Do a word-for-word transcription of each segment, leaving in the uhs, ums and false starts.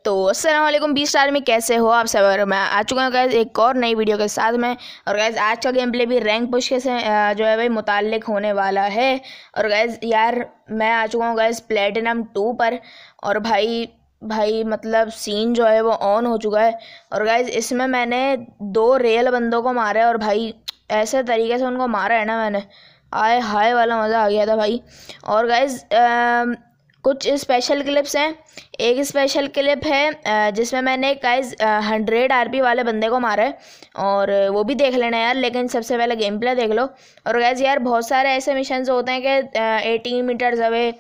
तो अस्सलाम वालेकुम बी स्टार में कैसे हो आप सब। और मैं आ चुका हूँ गाइस एक और नई वीडियो के साथ में। और गाइस आज का गेम प्ले भी रैंक पुश के से अ, जो है भाई मुताल्लिक होने वाला है। और गाइस यार मैं आ चुका हूँ गाइस प्लेटिनम टू पर। और भाई भाई मतलब सीन जो है वो ऑन हो चुका है। और गाइस इसमें मैंने दो रियल बंदों को मारा है और भाई ऐसे तरीके से उनको मारा है ना मैंने, आए हाय वाला मज़ा आ गया था भाई। और गाइस कुछ स्पेशल क्लिप्स हैं। एक स्पेशल क्लिप है जिसमें मैंने गाइस हंड्रेड आरपी वाले बंदे को मारा है, और वो भी देख लेना यार। लेकिन सबसे पहले गेम प्ले देख लो। और गाइस यार बहुत सारे ऐसे मिशंस होते हैं कि eighteen metres away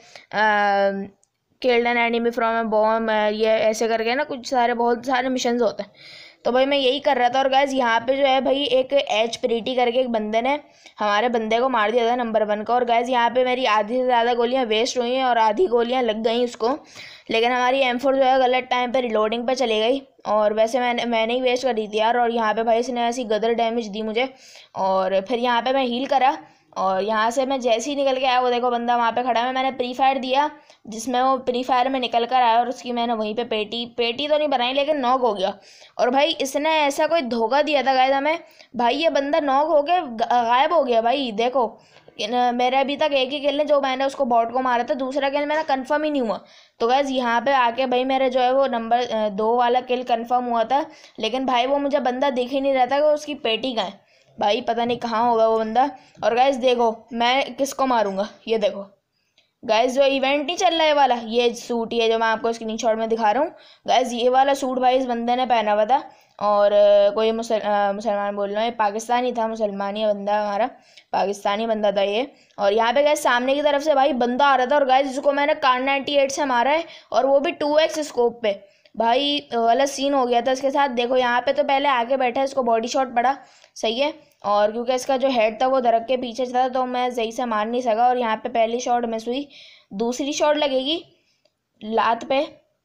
killed an enemy from a bomb, ये ऐसे करके ना कुछ सारे बहुत सारे मिशंस होते हैं। तो भाई मैं यही कर रहा था। और गाइस यहाँ पे जो है भाई एक एच प्रीटी करके एक बंदे ने हमारे बंदे को मार दिया था नंबर वन का। और गाइस यहाँ पे मेरी आधी से ज़्यादा गोलियाँ वेस्ट हुई हैं और आधी गोलियाँ लग गई उसको। लेकिन हमारी एम फोर जो है गलत टाइम पे रिलोडिंग पे चली गई, और वैसे मैंने मैंने ही वेस्ट कर दी थी यार। और यहाँ पे भाई इसने ऐसी गदर डैमेज दी मुझे। और फिर यहाँ पे मैं हील करा, और यहाँ से मैं जैसे ही निकल के आया वो देखो बंदा वहाँ पे खड़ा है। मैंने प्री फायर दिया जिसमें वो प्री फायर में निकल कर आया, और उसकी मैंने वहीं पे पेटी पेटी तो नहीं बनाई लेकिन नॉक हो गया। और भाई इसने ऐसा कोई धोखा दिया था गाइस हमें, भाई ये बंदा नॉक हो के गायब हो गया। भाई देखो मेरे अभी तक एक ही किल है जो मैंने उसको बॉट को मारा था, दूसरा किल मेरा कंफर्म ही नहीं हुआ। तो गाइस यहाँ पे आके भाई मेरे जो है वो नंबर दो वाला किल कंफर्म हुआ था, लेकिन भाई वो मुझे बंदा दिख ही नहीं रहा था कि उसकी पेटी कहाँ है। भाई पता नहीं कहाँ होगा वो बंदा। और गाइस देखो मैं किसको मारूंगा, ये देखो गाइस जो इवेंट नहीं चल रहा है वाला, ये सूट ही है जो मैं आपको स्क्रीनशॉट में दिखा रहा हूँ। गाइस ये वाला सूट भाई इस बंदे ने पहना हुआ था, और कोई मुसल मुसलमान बोल रहा है, पाकिस्तानी था, मुसलमानी बंदा हमारा, पाकिस्तानी बंदा था ये। और यहाँ पे गाइस सामने की तरफ से भाई बंदा आ रहा था, और गाइस जिसको मैंने कार नाइन्टी एट से मारा है, और वो भी टू एक्स स्कोप पे। भाई वाला सीन हो गया था इसके साथ। देखो यहाँ पे तो पहले आके बैठा है, इसको बॉडी शॉट पड़ा, सही है। और क्योंकि इसका जो हेड था वो दरक के पीछे था तो मैं सही से मार नहीं सका। और यहाँ पे पहली शॉट मिस हुई, दूसरी शॉट लगेगी लात पे,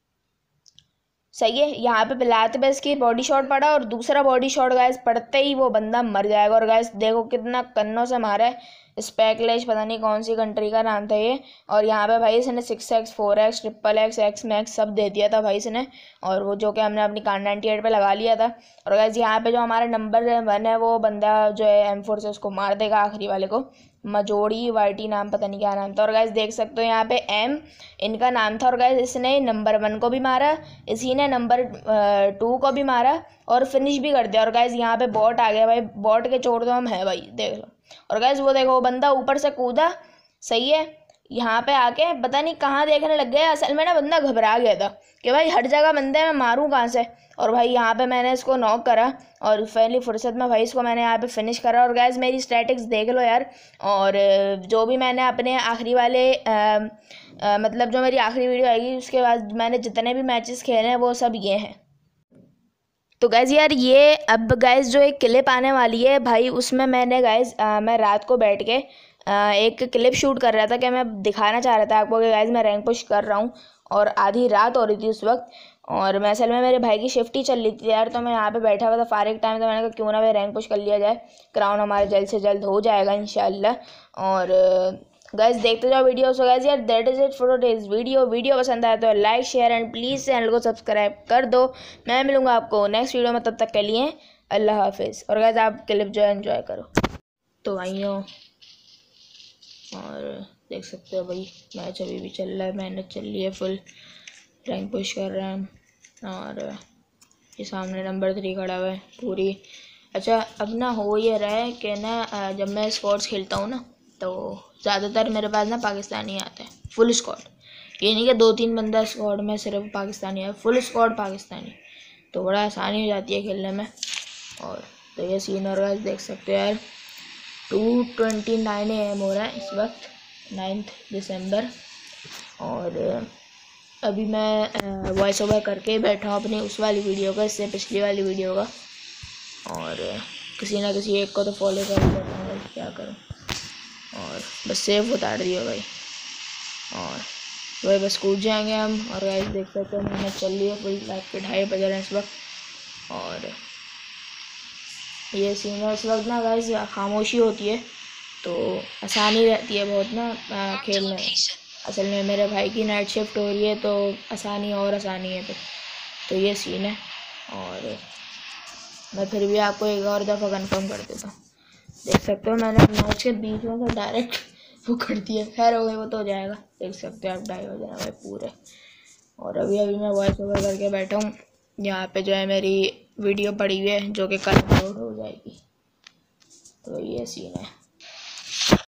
सही है। यहाँ पे लात पे इसकी बॉडी शॉट पड़ा, और दूसरा बॉडी शॉट गाइस पड़ते ही वो बंदा मर जाएगा। और गाइस देखो कितना कन्नों से मारा है, स्पेकलेश पता नहीं कौन सी कंट्री का नाम था ये। और यहाँ पे भाई इसने six X four X triple X X max सब दे दिया था भाई इसने, और वो जो कि हमने अपनी कार नाइन्टी एट पे लगा लिया था। और गाइस यहाँ पे जो हमारा नंबर वन है वो बंदा जो है एम फोर से उसको मार देगा, आखिरी वाले को, मजोड़ी वाइटी नाम पता नहीं क्या नाम था। और गाइस देख सकते हो यहाँ पे एम इनका नाम था। और गाइस इसने नंबर वन को भी मारा, इसी ने नंबर टू को भी मारा और फिनिश भी कर दिया। और गाइस यहाँ पे बॉट आ गया भाई, बॉट के चोट तो हम है भाई, देख लो। और गाइस वो देखो वो बंदा ऊपर से कूदा, सही है। यहाँ पे आके पता नहीं कहाँ देखने लग गया, असल में ना बंदा घबरा गया था कि भाई हर जगह बंदे मैं मारूं कहाँ से। और भाई यहाँ पे मैंने इसको नॉक करा, और पहली फुर्सत में भाई इसको मैंने यहाँ पे फिनिश करा। और गाइस मेरी स्टैटिक्स देख लो यार। और जो भी मैंने अपने आखिरी वाले आ, आ, मतलब जो मेरी आखिरी वीडियो आएगी उसके बाद मैंने जितने भी मैचेस खेले हैं वो सब ये हैं। तो गाइज़ यार ये अब गाइज़ जो एक क्लिप आने वाली है भाई, उसमें मैंने गाइज़ मैं रात को बैठ के आ, एक क्लिप शूट कर रहा था कि मैं दिखाना चाह रहा था आपको कि गाइज़ मैं रैंक पुश कर रहा हूँ। और आधी रात हो रही थी उस वक्त, और मैं असल में मेरे भाई की शिफ्ट ही चल रही थी यार। तो मैं यहाँ पे बैठा हुआ था फारिग टाइम, तो मैंने कहा क्यों ना भाई रैंक पुश कर लिया जाए, क्राउन हमारा जल्द से जल्द हो जाएगा इंशाल्लाह। और गाइस देखते जाओ वीडियो। सो गाइस यार that is it for today's video. Video पसंद आया तो like share and please channel को सब्सक्राइब कर दो। मैं मिलूंगा आपको नेक्स्ट वीडियो में, तब तक के लिए अल्लाह हाफिज़। और गाइस आप क्लिप जो है एंजॉय करो। तो आइयो, और देख सकते हो भाई मैच अभी भी चल रहा है, मेहनत चल रही है, फुल रैंक पुश कर रहे हैं। और ये सामने नंबर थ्री खड़ा हुआ है पूरी। अच्छा अब ना हो ये रहा है कि ना जब मैं स्पोर्ट्स खेलता हूँ ना तो ज़्यादातर मेरे पास ना पाकिस्तानी आते हैं, फुल स्क्वाड। ये नहीं कि दो तीन बंदा स्क्वाड में सिर्फ पाकिस्तानी है, फुल स्क्वाड पाकिस्तानी, तो बड़ा आसानी हो जाती है खेलने में। और तो ये सीन और गाइस देख सकते हो यार, two twenty nine A M हो रहा है इस वक्त, नाइन्थ दिसंबर। और अभी मैं वॉइस ओवर करके बैठा हूँ अपनी उस वाली वीडियो का, इससे पिछली वाली वीडियो का। और किसी ना किसी एक को तो फॉलो कर लेता हूँ, क्या करूँ। और बस सेव उतार दिया भाई, और वही बस कूद जाएंगे हम। और गाइस देख सकते हो मेहनत चल रही है, पूरी रात के ढाई बज रहे हैं इस वक्त। और ये सीन है इस वक्त ना गाइस, खामोशी होती है तो आसानी रहती है बहुत ना खेलने में। असल में मेरे भाई की नाइट शिफ्ट हो रही है तो आसानी और आसानी है। तो तो ये सीन है। और मैं फिर भी आपको एक और दफ़ा कंफर्म कर देता हूँ। देख सकते हो मैंने मैच के बीच में से डायरेक्ट वो कर दिया। खैर हो गए, वो तो हो जाएगा। देख सकते हो आप ढाई हो जाए पूरे। और अभी अभी मैं वॉइस ओवर करके बैठा हूँ। यहाँ पे जो है मेरी वीडियो पड़ी हुई है जो कि कल अपलोड हो जाएगी। तो ये सीन है।